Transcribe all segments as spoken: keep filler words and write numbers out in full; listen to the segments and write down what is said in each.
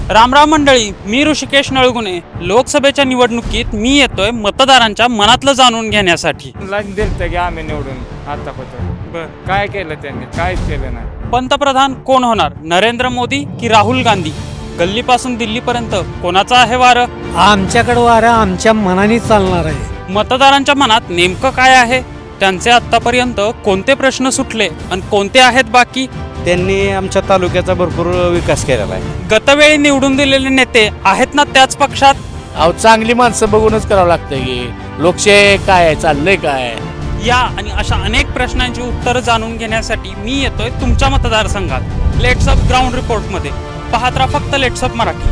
रामराम मंडळी, मी ऋषिकेश नळगुणे। लोकसभेच्या निवडणुकीत मी येतोय मतदारांच्या मनातलं जाणून घेण्यासाठी। लाईन दिलतं की आम्ही निवडून आतापर्यंत बर काय केलं त्यांनी, काहीच केलं नाही। पंतप्रधान कोण होणार, नरेंद्र मोदी की राहुल गांधी? गल्लीपासून दिल्लीपर्यंत कोणाचा आहे वारं? आमच्याकडे वारं आमच्या मनाने चालणार आहे। मतदारांच्या मनात नेमकं काय आहे? त्यांचे आतापर्यंत कोणते प्रश्न सुटले आणि कोणते आहेत बाकी? त्यांनी आमच्या तालुक्याचा भरपूर विकास केलेला आहे। गतवेळी निवडून दिलेले नेते आहेत ना त्याच पक्षात? अहो चांगली माणसं बघूनच करावं लागतं की लोकशाही काय आहे, चाललंय काय। या आणि अशा अनेक प्रश्नांची उत्तरं जाणून घेण्यासाठी मी येतोय तुमच्या मतदारसंघात। लेट्स अप ग्राउंड रिपोर्ट मध्ये पाहत राहा फक्त लेट्स अप मराठी।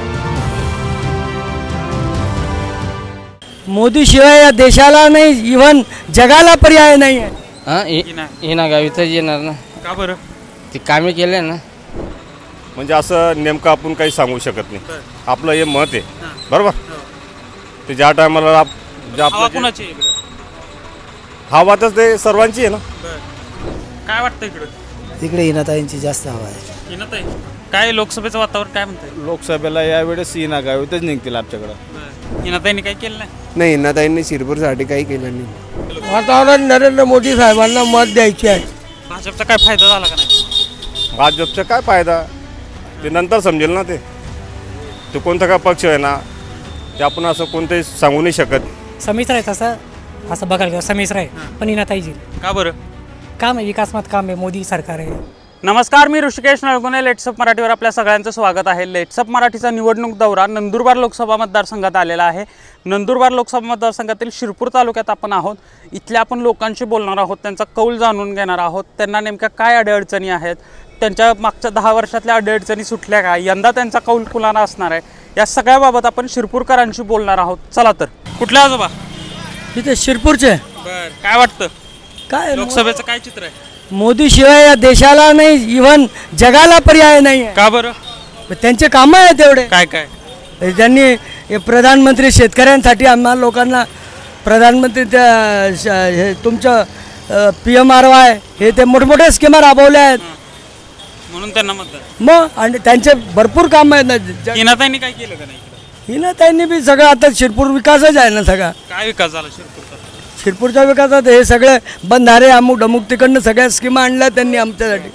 मोदी शिवाय या देशाला नाही, इव्हन जगाला पर्याय नाही आहे। हां हिना गावीतच येणार ना। का बरं? ते कामे केले ना। म्हणजे असं नेमकं आपण काही सांगू शकत नाही, आपलं हे मत आहे बरोबर। ते ज्या टायमाला हवा कोणाची आहे? हवातच ते सर्वांची आहे ना। काय वाटतं इकडं? इकडे हिनाताईंची जास्त हवा आहे। हिनाताई, काय लोकसभेचं वातावरण काय म्हणतंय? लोकसभेला यावेळेस हिना गावीतच निघतील आमच्याकडं। हिनाताईंनी काय केलं नाही? नाही, हिनाताईंनी शिरपूरसाठी काही केलं नाही। वातावरण नरेंद्र मोदी साहेबांना मत द्यायचे आहे। भाजपचा काय फायदा झाला का नाही? भाजपचा काय फायदा ते नंतर समजेल ना। ते तो कोणता का पक्ष आहे ना, ते आपण असं कोणतंही सांगू नाही शकत। संमिश्र आहे तसं, असं बघायला गेलं संमिश्र आहे, पण हिनाताईजी का बरं? काम आहे, विकासमत काम आहे, मोदी सरकार आहे। नमस्कार, मी ऋषिकेश नळगुणे। लेट्सअप मराठीवर आपल्या सगळ्यांचं स्वागत आहे। लेट्सअप मराठीचा निवडणूक दौरा नंदुरबार लोकसभा मतदारसंघात आलेला आहे। नंदुरबार लोकसभा मतदारसंघातील शिरपूर तालुक्यात आपण आहोत। इथल्या आपण लोकांशी बोलणार आहोत, त्यांचा कौल जाणून घेणार आहोत। त्यांना नेमक्या काय अडीअडचणी आहेत, त्यांच्या मागच्या दहा वर्षातल्या अडीअडचणी सुटल्या का, यंदा त्यांचा कौल कुणाला असणार आहे, या सगळ्याबाबत आपण शिरपूरकरांशी बोलणार आहोत। चला तर, कुठल्या आजोबा? तिथे शिरपूरचे। बरं, काय वाटतं काय लोकसभेचं काय चित्र आहे? मोदी शिवाय या देशाला नाही, इव्हन जगाला पर्याय नाही आहे। का बरं? त्यांचे कामं आहेत तेवढे। काय काय त्यांनी प्रधानमंत्री शेतकऱ्यांसाठी आम्हाला लोकांना प्रधानमंत्री त्या तुमचं पी एम आर वाय हे ते मोठमोठ्या स्कीमा राबवल्या आहेत, म्हणून त्यांना मतदान। मग आणि त्यांचे भरपूर कामं आहेत ना। हिनाताईंनी काय केलं का नाही? हिनाताईंनी बी सगळं, आता शिरपूर विकासच आहे ना सगळा। काय विकास झाला शिरपूरचा? शिरपूरच्या विकासात हे सगळे बंधारे अमुक डमुक तिकडनं सगळ्या स्कीमा आणल्या त्यांनी आमच्यासाठी।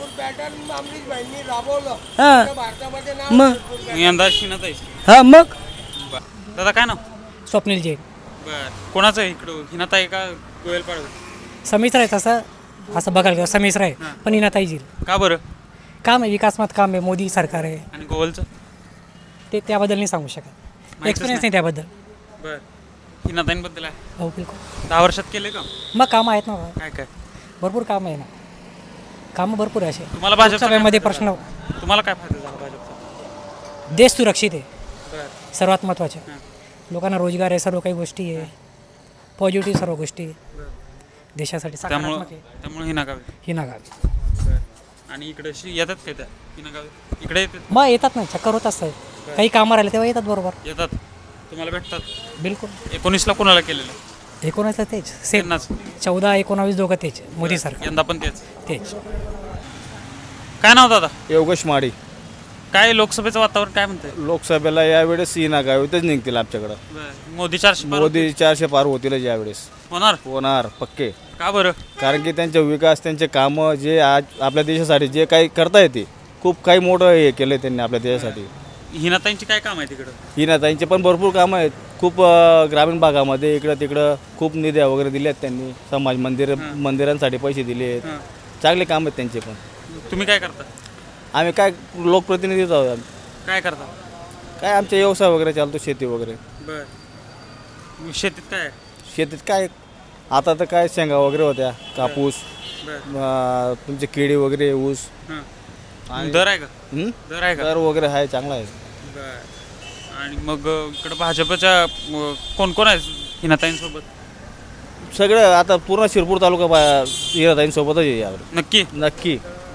हां मग यंदा हिनाताई। हां मग दादा काय नाव? स्वप्नील जैन। बरं, कोणाचं आहे इकडं, हिनाताई का गोयल पाडवे? संमिश्र आहे तसं, असं बघायला गेलं संमिश्र आहे, पण हिनाताईजी का बरं? काम आहे, विकासमत काम आहे, मोदी सरकार आहे। आणि गोवलचं ते त्याबद्दल नाही सांगू शकत, एक्सपिरियन्स नाही त्याबद्दल। बरं, हिनाताईंबद्दल आहे? हो बिलकुल। दहा वर्षात केले का? मग कामं आहेत ना, काय काय? भरपूर कामं आहे ना, कामं भरपूर आहे असे। तुम्हाला भाजपमध्ये प्रश्न, तुम्हाला काय फायदा झाला भाजपचा? देश सुरक्षित आहे सर्वात महत्त्वाचे, लोकांना रोजगार आहे, सर्व काही गोष्टी आहे, पॉझिटिव्ह सर्व गोष्टी देशासाठी सकारात्मक आहे। त्यामुळे हिना गावी हिना गावी आणि इकडे येतात काय त्या हिना गावी? इकडे येतात मग येतात ना, चक्कर होत असतात, काही कामं राहिले तेव्हा येतात, बरोबर येतात, तुम्हाला भेटतात? बिलकुल। एकोणीसला कोणाला केलेलं? एकोणासला तेच सेम, चौदा एकोणावीस दोघं तेच, मोदी सरकार यंदा पण तेच तेच। काय नाव दादा? योगेश माडी। काय लोकसभेचं वातावरण काय म्हणतंय? लोकसभेला यावेळेस हिना गावीतच निघतील आमच्याकडं। मोदी चारशे पार मोदी चारशे पार होतीलच यावेळेस। होणार? होणार पक्के। का बरं? कारण की त्यांचे विकास, त्यांचे कामं जे आज आपल्या देशासाठी जे काही करता येते, खूप काही मोठं हे केलं त्यांनी आपल्या देशासाठी। हिनाताईंची काय काम आहे तिकडं? हिनाताईंचे पण भरपूर कामं आहेत, खूप ग्रामीण भागामध्ये इकडं तिकडं खूप निध्या वगैरे दिल्यात त्यांनी, समाज मंदिर मंदिरांसाठी पैसे दिले आहेत, चांगले काम आहेत त्यांचे पण। तुम्ही काय करता? आम्ही काय लोकप्रतिनिधीच आहोत। काय करता? काय आमचा व्यवसाय वगैरे चालतो, शेती वगैरे। बरं, शेतीत काय? शेतीत काय आता तर काय शेंगा वगैरे होत्या, कापूस, तुमचे केळी वगैरे, ऊस। दर आहे का? दर आहे का? दर वगैरे आहे, चांगला आहे। बरं, आणि मग इकडं भाजपच्या कोण कोण आहे हिनाताईंसोबत? सगळं आता पूर्ण शिरपूर तालुका हिनाताईंसोबतच आहे यावर। नक्की नक्की।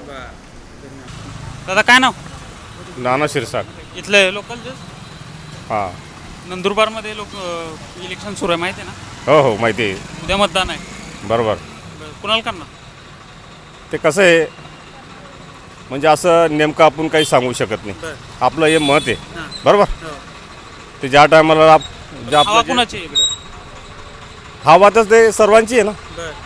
दादा काय नाव? नाना शिरसाट। इथले लोकल? हां, नंदुरबारमध्ये लोक इलेक्शन सुरू आहे, माहिती आहे ना? हो हो माहिती आहे। उद्या मतदान आहे बरोबर। कुणाला करणार? ते कसं आहे म्हणजे असं नेमकं आपण काही सांगू शकत नाही, आपलं हे मत आहे। बरोबर. ते ज्या टायमाला ज्या हवा आपलं कुणाची आहे इकडे? हवातच ते सर्वांची आहे ना.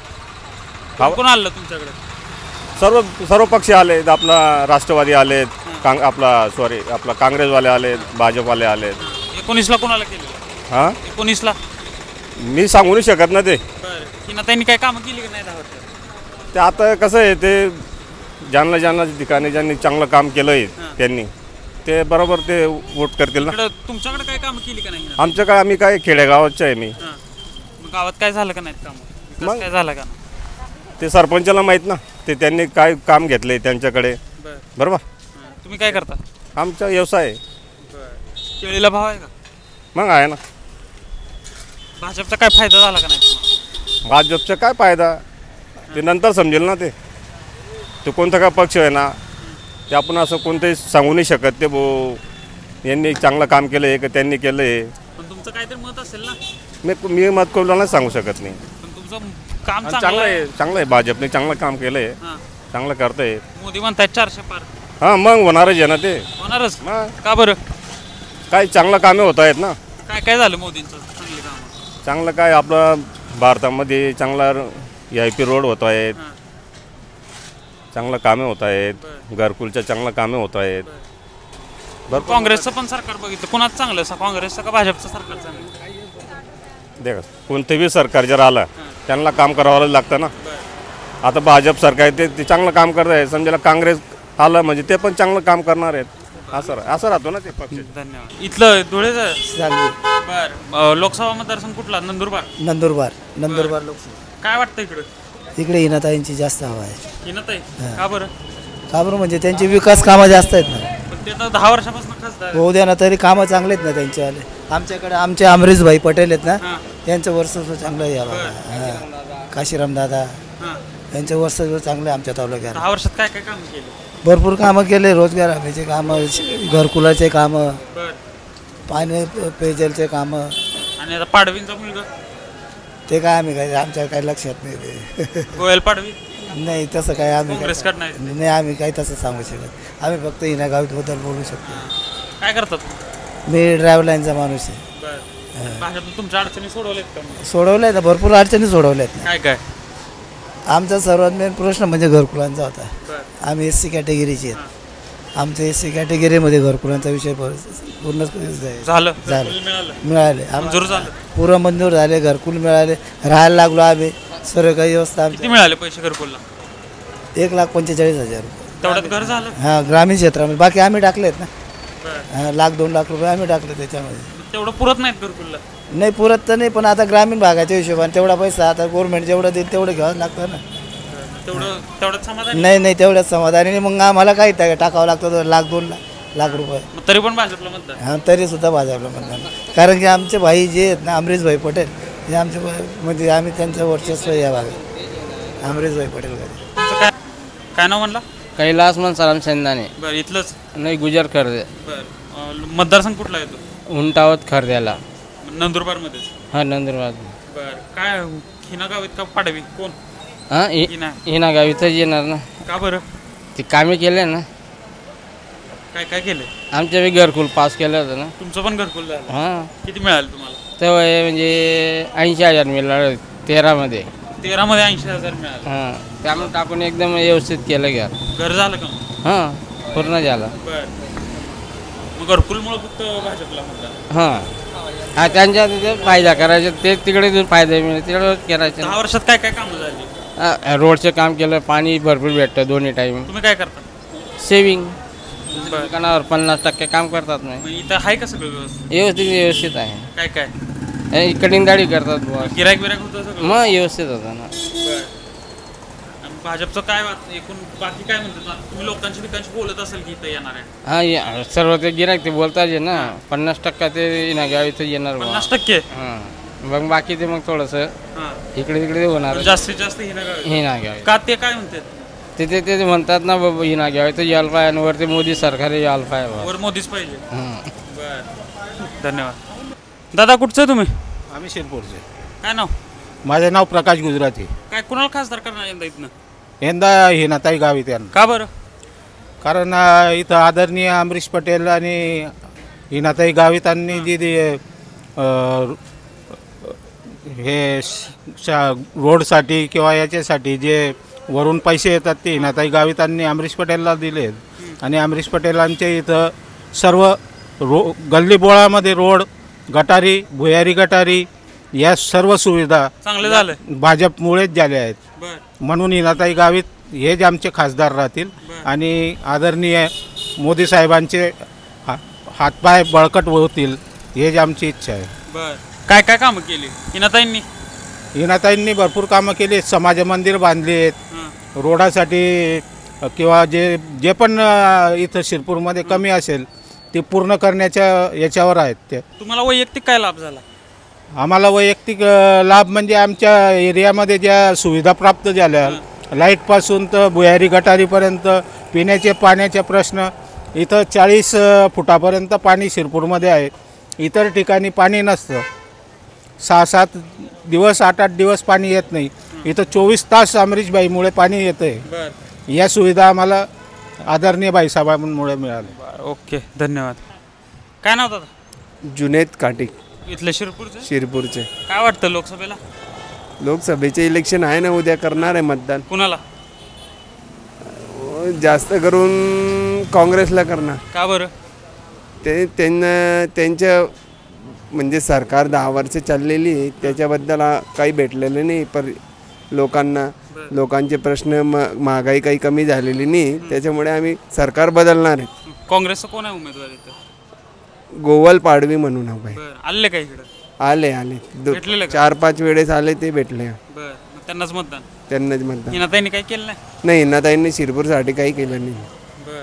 कोण कोण आलं तुमच्याकडे? सर्व सर्व पक्ष आलेत. आपला राष्ट्रवादी आलेत, काँग आपला सॉरी आपला काँग्रेसवाले आलेत, भाजपवाले आलेत. एकोणीसला कोणाला केलं? हां एकोणीसला मी सांगू नाही शकत ना ते. बरं की ना त्यांनी काय कामं केली की नाही दहा वर्षात? ते आता कसं आहे ते ज्यांना ज्यांना ठिकाणी ज्यांनी चांगलं काम केलं आहे त्यांनी ते बरोबर ते वोट करतील ना. इकडं तुमच्याकडे काय कामं केली का नाही? आमच्या काय आम्ही काय खेडेगावाचे आहे मी. हां. मग गावात काय झालं का नाही कामं? विकास मग- काय झाला का? ते सरपंचाला माहीत ना ते त्यांनी काय काम घेतले त्यांच्याकडे. बरं. बरोबर. हां. तुम्ही काय करता? आमचा व्यवसाय आहे. केळीला भाव आहे का? मग आहे ना. भाजपचा काय फायदा झाला का नाही? भाजपचा काय फायदा ते नंतर समजेल ना. ते ते कोणता का पक्ष आहे ना ते आपण असं कोणतंही सांगू नाही शकत. ते बो यांनी चांगलं काम केलं आहे का त्यांनी केलं आहे. पण तुमचं काहीतरी मत असेल ना. मी मी मत कोणाला सांगू शकत नाही. पण तुमचं काम आणि चांगलं चांगलं आहे. आहे चांगलं आहे भाजपने चांगलं काम केलं आहे. हां. चांगलं करतं आहे. मोदी म्हणतायत चारशे पार हां मग होणारच आहे ना ते. होणारच. मग का बरं? काही चांगलं कामे होत आहेत ना. काय काय झालं मोदींचं चांगली कामं? चांगलं काय आपलं भारतामध्ये चांगला ए आय पी रोड होत आहेत. हां. चांगलं कामे होत आहेत. घरकुलच्या चांगलं कामे होत आहेत. भरपूर काँग्रेसचं पण सरकार बघितलं कोणाचं चांगलं असं काँग्रेसचं का भाजपचं सरकार चांगलं? देखा कोणतंही सरकार जर आलं त्यांना काम करावं लागतं ना. आता भाजप सरकार ते ते चांगलं काम करत आहे. समजायला काँग्रेस आलं म्हणजे ते पण चांगलं काम करणार आहेत. असं असं राहतो ना ते पक्ष. धन्यवाद. इथलं धुळेचं सांगली बर लोकसभा मतदारसंघ कुठला? नंदुरबार. नंदुरबार नंदुरबार लोकसभा. काय वाटतं इकडं? इकडे हिनाताईंची जास्त हवा आहे. हिनताई का बरं? का बरं म्हणजे त्यांची विकास कामं जास्त आहेत ना. पण ते तर दहा वर्षापासून खासदार आहे. होऊ द्या ना तरी कामं चांगले आहेत ना त्यांच्यावाले. आमच्याकडे आमचे अमरीशभाई पटेल आहेत ना हां. त्यांचं वर्चस्व चांगलं आहे या भागात. हां काशीराम दादा हां. यांचं वर्चस्व चांगलं आहे आमच्या तालुक्यात. दहा वर्षात काय काय काम केलं? भरपूर कामं केले. रोजगार हमीचे कामं, घरकुलाचे कामं, बर. पाणी पेयजलचे कामं. आणि आता पाडवींचा मुलगा ते काय आम्ही काय आमच्या काही लक्षात नाही ते. गोयल पाडवी नाही तसं काय आम्ही काँग्रेसकडे नाही. काय- नाही आम्ही काही तसं सांगू शकत. आम्ही फक्त हिना गावीतबद्दल बोलू शकतो. काय करतात? मी ड्रायव्हर लाईनचा माणूस आहे. बर. भाजपने तुमच्या अडचणी सोडवल्यात का मग? सोडवल्या आहेत भरपूर अडचणी सोडवल्या आहेत. काय काय? आमचा सर्वात मेन प्रश्न म्हणजे घरकुलांचा होता. बर. आम्ही एस सी कॅटेगरीचे आहेत. आमच्या एस सी कॅटेगरीमध्ये घरकुलांचा विषय प- पूर्ण झालं झालं. घरकुल मिळालं. मिळाले मंजूर झालं. पुरं मंजूर झाले. घरकुल मिळाले. राहायला लागलो आम्ही. सर्व काही व्यवस्था आमची. किती मिळाले पैसे घरकुलला? एक लाख पंचेचाळीस हजार रुपये. तेवढ्यात घर झालं? हां ग्रामीण क्षेत्रामध्ये. बाकी आम्ही टाकलेत ना. बर. हां लाख दोन लाख रुपये आम्ही टाकले त्याच्यामध्ये. तेवढं पुरत नाहीत घरकुलला. नाही पुरत तर नाही पण आता ग्रामीण भागाच्या हिशोबाने तेवढा पैसा आता गव्हर्नमेंट जेवढं देईल तेवढं घ्यावं लागतं ना. तेवढं तेवढ्यात समाधान. नाही नाही तेवढ्याच समाधानी नाही. मग आम्हाला काही टा- टाकावं लागतं तर लाख दोन लाख लाख रुपये. मग तरी पण भाजपला मतदान. हां तरी सुद्धा भाजपला मतदान. कारण की आमचे भाई जे आहेत ना अमरीशभाई पटेल हे आमचे ब- म्हणजे आम्ही त्यांचं वर्चस्व या भागात अमरीशभाई पटेल गाडी. तुमचं काय काय नाव म्हणला? कैलास मनसाराम शेंदाने. बरं इथलंच. नाही गुजर खर्दे. बरं मतदारसंघ कुठला येतो? उंटावत खर्द्याला. नंदुरबारमध्येच. हा नंदुरबार. बरं काय हिना गावीत का पाडवी कोण? हां हिना. हिना गावीतच येणार ना. का बरं? ते कामे केले ना. काय काय केलंय? आमच्या बी घरकुल पास केलं होतं ना. तुमचं पण घरकुल झालं. हां किती मिळालं तुम्हाला? तेव्हा हे म्हणजे ऐंशी हजार मिळालं तेरामध्ये. तेरामध्ये ऐंशी हजार मिळालं. हां त्यामुळे टाकून एकदम व्यवस्थित केलं घर. घर झालं का मग? हां पूर्ण झालं. बरं मग घरकुलमुळं फक्त भाजपला मतदान. हां हा त्यांच्या तिथे फायदा करायचे ते तिकडे देऊन फायदा मिळेल तिकडे करायचे. दहा वर्षात काय काय कामं झाली? हा, रोडचं काम केलं. पाणी भरपूर भेटतं दोन्ही टाईम. तुम्ही काय करता? सेविंग बरं. दुकानावर पन्नास टक्के काम करतात नाही. मग इथं आहे का सगळं व्यवस्थित? व्यवस्थित व्यवस्थित आहे. काय काय हे कटिंग दाढी करतात बुवा. गिरायक बिरायक होतं सगळं? मग व्यवस्थित होतं ना. बरं. आणि भाजपचं काय वाट एकूण बाकी काय म्हणतात ना? तुम्ही लोकांशी ठिकाणशी बोलत असेल की इथं येणार आहे? हा या- सर्व ते गिरायक ते बोलतात जे ना पन्नास टक्का ते ना गावीत येणार बुवा. पन्नास टक्के. हां मग बाकी ते मग थोडंसं हां इकडे तिकडे होणार. जास्तीत जास्त हिना गावी. हे ना घ्यावे का ते काय म्हणतात? ते ते ते म्हणतात ना बाबा ही ना घ्यावे तर यायला पाहिजे आणि वरती मोदी सरकार यायला पाहिजे बुवा. वर मोदीच पाहिजे. हं. बर धन्यवाद. दादा कुठचं आहे तुम्ही? आम्ही शिरपूरचे. काय नाव? माझे नाव प्रकाश गुजराती. काय कुणाला खासदार करणार यंदा इथनं? यंदा हिनाताई गावी त्यांना. का बरं? कारण अ, इथं आदरणीय अमरीश पटेल आणि हिनाताई गावितांनी जी ती, अ, हे शा रोडसाठी किंवा याच्यासाठी जे वरून पैसे येतात ते हिनाताई गावितांनी अमरीश पटेलला दिले आणि अमरीश पटेलांच्या इथं सर्व रो गल्लीबोळामध्ये रोड, गटारी, भुयारी गटारी या सर्व सुविधा चांगले झाले भाजपमुळेच झाल्या आहेत. बर म्हणून हिनाताई गावित हेच आमचे खासदार राहतील आणि आदरणीय मोदी साहेबांचे हा हातपाय बळकट होतील हेच आमची इच्छा आहे. बर काय काय कामं केली हिनाताईंनी? हिनाताईंनी भरपूर कामं केली आहेत. समाज मंदिर बांधली आहेत. रोडासाठी किंवा जे जे पण इथं शिरपूरमध्ये कमी असेल ते पूर्ण करण्याच्या याच्यावर आहेत. ते तुम्हाला वैयक्तिक काय लाभ झाला? आम्हाला वैयक्तिक लाभ म्हणजे आमच्या एरियामध्ये ज्या सुविधा प्राप्त झाल्या, लाईटपासून तर भुयारी गटारीपर्यंत, पिण्याचे पाण्याचे प्रश्न, इथं चाळीस फुटापर्यंत पाणी शिरपूरमध्ये आहे. इतर ठिकाणी पाणी नसतं. सहा सात दिवस आठ आठ दिवस पाणी येत नाही. इथं चोवीस तास अमरीशबाईमुळे पाणी येतं आहे. या सुविधा आम्हाला आदरणीय बाईसाहेबांमुळे मिळाल्या. ओके, धन्यवाद. काय नाव दादा? जुनेद काटिक, इथले शिरपूरचे? शिरपूरचे. काय वाटतं लोकसभेला? लोकसभेचे इलेक्शन आहे ना, उद्या करणार आहे मतदान. कुणाला? जास्त करून काँग्रेसला करणार. का बरं? ते त्यांना त्यांच्या म्हणजे सरकार दहा वर्ष चाललेली त्याच्याबद्दल काही भेटलेलं नाही. पर लोकांना लोकांचे प्रश्न म महागाई काही कमी झालेली नाही, त्याच्यामुळे आम्ही सरकार बदलणार आहे. काँग्रेसचं कोण आहे उमेदवार इथं? गोवल पाडवी म्हणून हवं आहे. आले का इकडं? आले आले चार पाच वेळेस आले ते भेटले. बरं, त्यांनाच मतदान? त्यांनाच मतदान. हिनाताईंनी काही केलं नाही? नाही, हिनाताईंनी शिरपूरसाठी काही केलं नाही. बरं,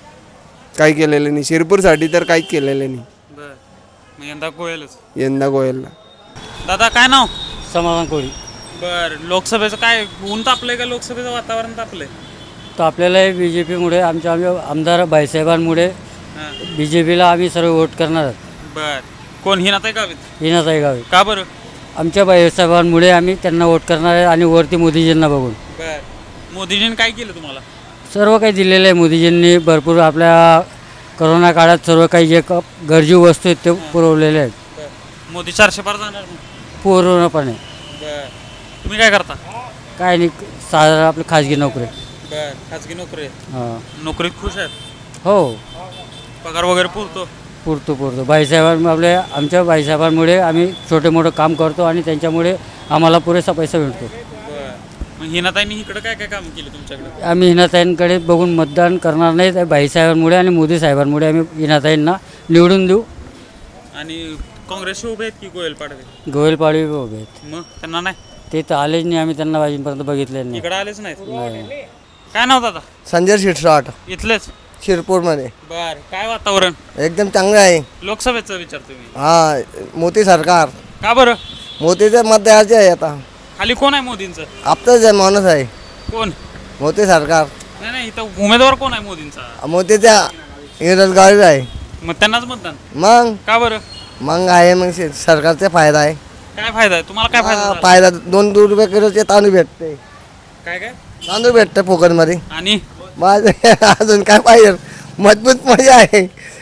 काही केलेलं नाही शिरपूरसाठी, तर काही केलेलं नाही. बरं, मग यंदा गोयलच? यंदा गोयलला. दादा काय नाव? समाधान कोळी. बरं, लोकसभेचं काय ऊन तापलंय का लोकसभेचं वातावरण तापलंय? तर आपल्याला बी जे पीमुळे आमच्या आमच्या आमदार बाईसाहेबांमुळे बी जे पीला आम्ही सर्व वोट करणार आहोत. बरं, कोण? हिनाताई गावित? हिनाताई गावित. का बरं? आमच्या बाईसाहेबांमुळे आम्ही त्यांना वोट करणार आहे आणि वरती मोदीजींना बघून. बरं, मोदीजींनी काय केलं तुम्हाला? सर्व काही दिलेलं आहे मोदीजींनी. भरपूर आपल्या करोना काळात सर्व काही जे क गरजू वस्तू आहेत ते पुरवलेले आहेत. मोदी चारशे पार जाणार पूर्णपणे. बरं, तुम्ही काय करता? काय नाही, साधारण आपली खाजगी नोकरी. बरं, खाजगी नोकरी आहे. हां. नोकरीत खुश आहेत? हो, पगार वगैरे पुरतो? पुरतो पुरतो. बाईसाहेबां आपल्या आमच्या बाईसाहेबांमुळे आम्ही छोटे मोठं काम करतो आणि त्यांच्यामुळे आम्हाला पुरेसा पैसा मिळतो. बरं, मग हिनाताईंनी इकडं काय काय काम केलं तुमच्याकडे? आम्ही हिनाताईंकडे बघून मतदान करणार नाही. त्या बाईसाहेबांमुळे आणि मोदी साहेबांमुळे आम्ही हिनाताईंना निवडून देऊ. आणि काँग्रेसचे उभे आहेत की गोयल पाडवे? गोयल पाडवी उभे आहेत. मग त्यांना नाही? ते तर आलेच नाही, आम्ही त्यांना अजूनपर्यंत बघितले नाही. इकडे आलेच नाहीत? काय नाव दादा? संजय शिरसाट, इथलेच शिरपूरमध्ये. बर, काय वातावरण? एकदम चांगलं आहे. लोकसभेचं विचारतो मी. हा, मोदी सरकार. का बरं? मोदीचं मत द्यायचे आहे आता. खाली कोण आहे मोदींचं? आपलाच आहे माणूस आहे. कोण? मोदी सरकार. नाही नाही, इथं उमेदवार कोण आहे मोदींचा? मोदीच्या बेरोजगारी आहे. मग त्यांनाच मतदान? मग का बरं? मग आहे, मग सरकारचा फायदा आहे. काय फायदा आहे तुम्हाला? काय फायदा झाला? फायदा दोन दोन रुपये किलोचे तांदूळ भेटते. काय काय तांदूळ भेटते फुकटमध्ये. आणि बस अजून काय पाहिजे? मजबूत मजा आहे.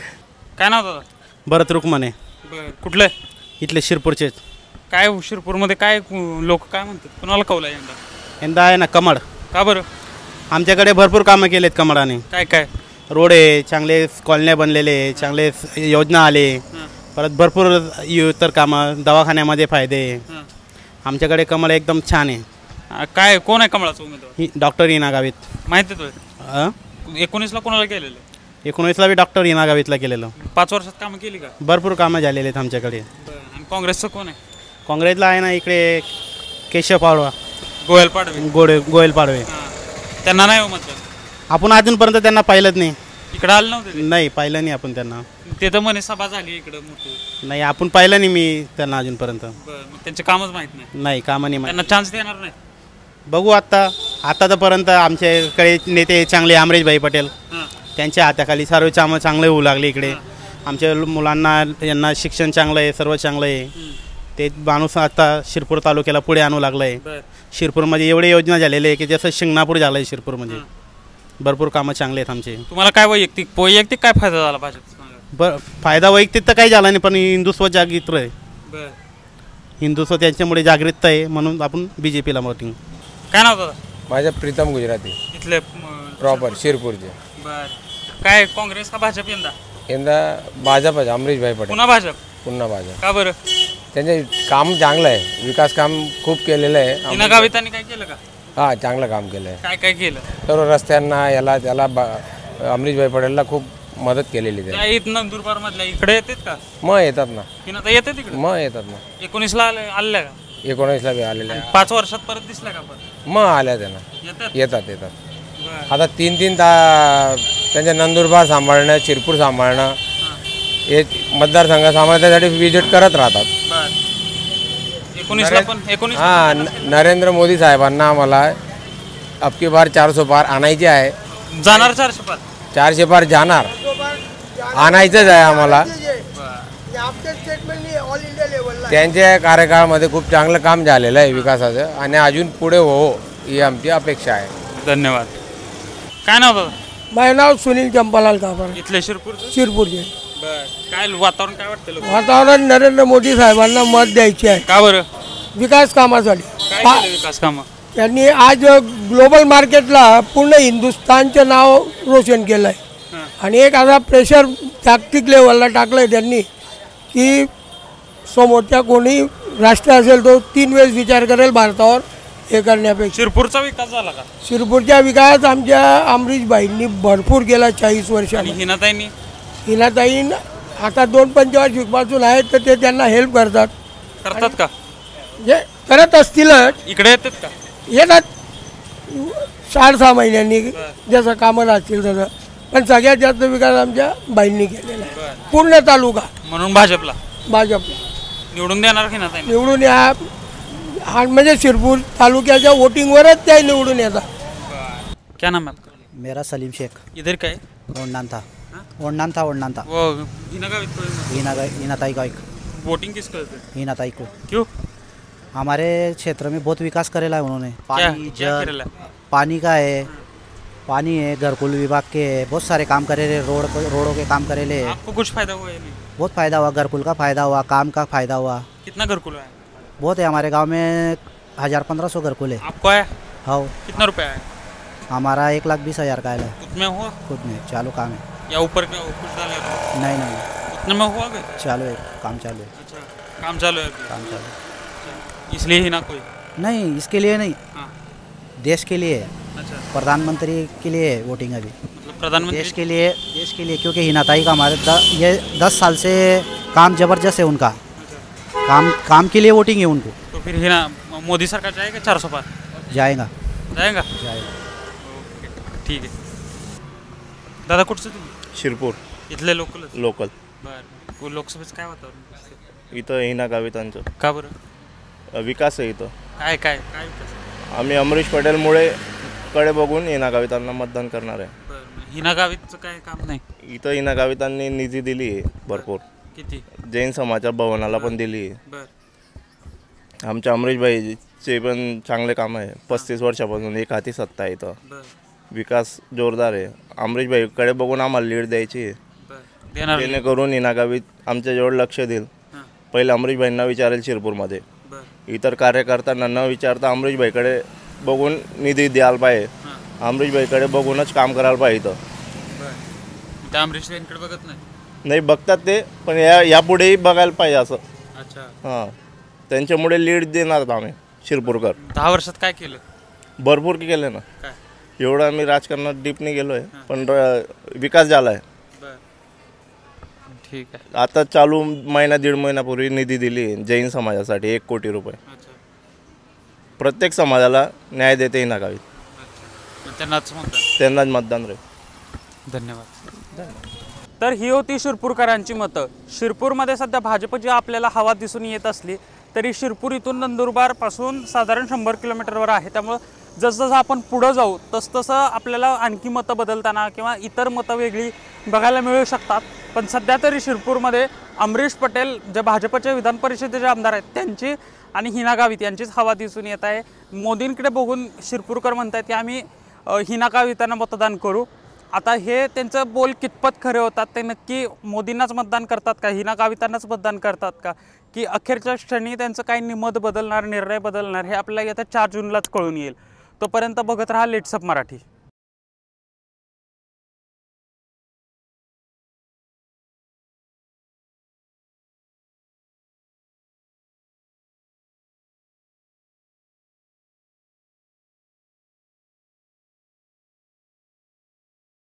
काय नाव दादा? भरत रुक्माने. बरं, कुठलं? इथले शिरपूरचे. काय शिरपूरमध्ये काय लोक काय म्हणतात, कुणाला कौल आहे यंदा? यंदा आहे ना कमळ. का बरं? आमच्याकडे भरपूर कामं केलेत कमळाने. काय काय? रोड आहे, चांगले कॉलन्या बनलेले, चांगले योजना आले, परत भरपूर इतर कामं, दवाखान्यामध्ये फायदे. आमच्याकडे कमळ एकदम छान आहे. काय कोण आहे कमळाचा उमेदवार? ही डॉक्टर हिना गावित. माहिती आहे? एकोणीसला कोणाला केलेलं? एकोणीसला बी डॉक्टर हिना गावितला केलेलं. पाच वर्षात कामं केली का? भरपूर कामं झालेले आहेत आमच्याकडे. आणि काँग्रेसचं कोण आहे? काँग्रेसला आहे ना इकडे केशव पाडवा. गोयल पाडवे. गोडे गोयल पाडवे. त्यांना नाही मतदान? आपण अजूनपर्यंत त्यांना पाहिलंच नाही. इकडे आलं नव्हते? नाही, पाहिलं नाही आपण त्यांना. ते तर म्हणे सभा झाली इकडं मोठी. नाही, आपण पाहिलं नाही मी त्यांना अजूनपर्यंत. मग त्यांचे कामच माहित नाही? नाही, कामं नाही. त्यांना चान्स देणार नाही? बघू आता. आतापर्यंत आमच्याकडे नेते चांगले अमरीशभाई पटेल, त्यांच्या हाताखाली सर्व कामं चांगले होऊ लागले इकडे. आमच्या मुलांना यांना शिक्षण चांगलं आहे, सर्व चांगलं आहे. ते माणूस आता शिरपूर तालुक्याला पुढे आणू लागलं आहे. शिरपूरमध्ये एवढे योजना झालेले आहे की जसं शिंगणापूर झालं आहे शिरपूरमध्ये. भरपूर कामं चांगले आहेत आमचे. तुम्हाला काय वैयक्तिक वैयक्तिक काय फायदा झाला भाजप? बर फायदा वैयक्तिक तर काही झाला नाही, पण हिंदुत्व जागृत आहे. बर हिंदुत्व त्यांच्यामुळे जागृत आहे, म्हणून आपण बी जे पीला वोटिंग. काय नाव दादा? माझ्या प्रीतम गुजराती, इथले प्रॉपर शिरपूरचे. बर काय काँग्रेस का भाजप यंदा? यंदा भाजप आहे, अमरीश भाई पटेल. पुन्हा भाजप? पुन्हा भाजप. का बरं? त्यांचे काम चांगलं आहे, विकास काम खूप केलेलं आहे. हिना गावितांनी काय केलं का? हां चांगलं काम केलं आहे. काय काय केलं? सर्व रस्त्यांना याला त्याला अमरीश भाई पटेलला खूप मदत केलेली आहे. त्या इथं नंदुरबार मधल्या इकडे येतात का? मग येतात ना. हिना तर येते तिकडे? मग येतात ना. एकोणीसला आले आल्या का? एकोणीसला बी आलेल्या. पाच वर्षात परत दिसल्या का पण? मग आल्या त्यांना. येतात येतात येतात आता तीन तीन ता त्यांच्या नंदुरबार सांभाळणं, शिरपूर सांभाळणं, हे मतदारसंघ सांभाळण्यासाठी विजिट करत राहतात. एकोणीसला पण एकोणीस हां नरेंद्र मोदी साहेबांना आम्हाला अबकी बार चारशे पार आणायचे आहे. जाणार चारशे पार? चारशे पार जाणार, आणायचंच आहे आम्हाला. त्यांच्या कार्यकाळामध्ये खूप चांगलं काम झालेलं आहे विकासाचं, आणि अजून पुढे हो ही आमची अपेक्षा आहे. धन्यवाद. काय नाव दादा? माझं नाव सुनील चंपालाल कापर, इथले शिरपूर? शिरपूरचे. बर काय वातावरण काय वाटतं लोक? वातावरण नरेंद्र मोदी साहेबांना मत द्यायचे आहे. का बरं? विकास कामासाठी. काय केलं विकास कामं? त्यांनी आज ग्लोबल मार्केटला पूर्ण हिंदुस्थानचं नाव रोशन केलं आहे, आणि एक असा प्रेशर जागतिक लेवलला टाकलं आहे त्यांनी की समोरच्या कोणी राष्ट्र असेल तो तीन वेळेस विचार करेल भारतावर हे करण्यापेक्षा. शिरपूरचा विकास झाला का? शिरपूरचा विकास आमच्या अमरीशभाईंनी भरपूर केला चाळीस वर्षांनी. हिनाताईंनी? हिनाताईन आता दोन पंचवार्षिकपासून आहेत, तर ते त्यांना हेल्प करतात. करतात का? जे करत असतीलच. इकडे येतात का? येतात चार सहा महिन्यांनी, जसं कामं असतील तसं. पण सगळ्यात जास्त विकास आमच्या बाईंनी केलेला आहे पूर्ण तालुका. म्हणून भाजपला? भाजपला निवडून देणार की नाही? निवडून या हा म्हणजे शिरपूर तालुक्याच्या वोटिंगवरच त्या निवडून येतात. क्या नाम है आपका? मेरा सलीम शेख. इधर का है? ओंडान था ओंडान था ओंडान था वो हिना का हिना हिनाताई का एक वोटिंग किस करते? हिनाताई को. क्यों? हमारे क्षेत्र में बहुत विकास करेला है उन्होंने. क्या पानी क्या जल करेला? पानी का है, पानी है, घरकुल विभाग के है, बहुत सारे काम करे रहे, रोड रोडों के काम करे ले. आपको कुछ फायदा हुआ है? नहीं बहुत फायदा हुआ, घरकुल का फायदा हुआ, काम का फायदा हुआ. कितना घरकुल है? बहुत है, हमारे गांव में हज़ार पंद्रह सौ घरकुल है. आपको आया? हाँ. कितना रुपया है? हमारा एक लाख बीस हज़ार का है. खुद में हुआ? खुद में चालू काम है. या ऊपर का कुछ डाले? नहीं नहीं उतने में हुआ गया? चालू है, काम चालू है. अच्छा काम चालू है? काम चालू है. इसलिए ही ना कोई? नहीं, इसके लिए नहीं. हाँ. देश के लिए. अच्छा. प्रधानमंत्री के लिए वोटिंग अभी. मतलब प्रधानमंत्री देश के लिए देश के लिए क्योंकि हिनाताई का हमारे द, ये दस साल से काम जबरदस्त है उनका. काम काम के लिए वोटिंग है उनको. तो फिर हिना मोदी सरकार जाएगा चार सौ पार? जाएगा जाएगा जाएगा. ठीक आहे. दादा कुठचं तुम्ही? शिरपूर. इथले लोकल? लोकल. बरं लोकसभेचं काय वातावरण? इथं हिना गावितांचं. का बरं? विकास आहे इथं. काय काय काय विकास? आम्ही अमरीश पटेलमुळे कडे बघून हिना गावितांना मतदान करणार आहे. बरं हिना गावितचं काय काम नाही? इथं हिना गावितांनी निधी दिली आहे भरपूर. किती? जैन समाचार भवनाला पण दिली आहे. बरं आमच्या अमरीशभाईचे पण चांगले काम आहे. पस्तीस वर्षापासून एक हाती सत्ता आहे इथं. विकास जोरदार आहे. अमरीशभाईकडे बघून आम्हाला लीड द्यायची आहे, जेणेकरून हिना गावित आमच्याजवळ लक्ष देईल. पहिले अमरीशभाईंना विचारेल शिरपूरमध्ये, इतर कार्यकर्त्यांना न विचारता अमरीशभाईकडे बघून निधी द्यायला पाहिजे. अमरीशभाईकडे बघूनच काम करायला पाहिजे. इथं अमरीशभाईंकडे बघत नाही? नाही बघतात ते, पण या यापुढेही बघायला पाहिजे असं. अच्छा. हां त्यांच्यामुळे लीड देणार आम्ही शिरपूरकर. दहा वर्षात काय केलं? भरपूर केलं ना. काय एवढं आम्ही राजकारणात डीप नाही गेलो आहे, पण विकास झाला आहे. ठीक आहे. आता चालू महिना दीड महिन्यापूर्वी निधी दिली जैन समाजासाठी एक कोटी रुपये. प्रत्येक समाजाला न्याय देते हिना गावित. त्यांनाच मतदान त्यांनाच मतदान रे. धन्यवाद. तर ही होती शिरपूरकरांची मतं. शिरपूरमध्ये सध्या भाजपची आपल्याला हवा दिसून येत असली तरी शिरपूर इथून नंदुरबारपासून साधारण शंभर किलोमीटरवर आहे. त्यामुळं जसजसं आपण पुढं जाऊ तसतसं आपल्याला आणखी मतं बदलताना किंवा इतर मतं वेगळी बघायला मिळू शकतात. पण सध्या तरी शिरपूरमध्ये अमरीश पटेल जे भाजपचे विधान परिषदेचे आमदार आहेत त्यांची आणि हिना गावित यांचीच हवा दिसून येत आहे. मोदींकडे बघून शिरपूरकर म्हणत आहेत की आम्ही हिना गावितांना मतदान करू. आता हे त्यांचं बोल कितपत खरे होतात, ते नक्की मोदींनाच मतदान करतात का, हिना गावितांनाच मतदान करतात का, की अखेरच्या क्षणी त्यांचं काही निमत बदलणार, निर्णय बदलणार, हे आपल्याला येत्या चार जूनलाच कळून येईल. तोपर्यंत बघत राहा लेट्सअप मराठी.